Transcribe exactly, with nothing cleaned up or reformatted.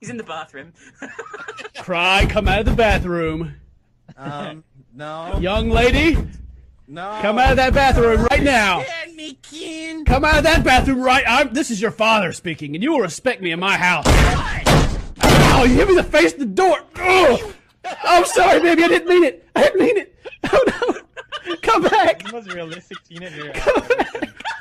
He's in the bathroom. Cry, come out of the bathroom. Um, no. Young lady, No. come out of that bathroom right now. Stand me, Ken. Come out of that bathroom right. I'm, this is your father speaking, and you will respect me in my house. Oh, you hit me in the face at the door. Oh, I'm sorry, baby. I didn't mean it. I didn't mean it. Oh no. Come back. The most realistic teenager. Come back.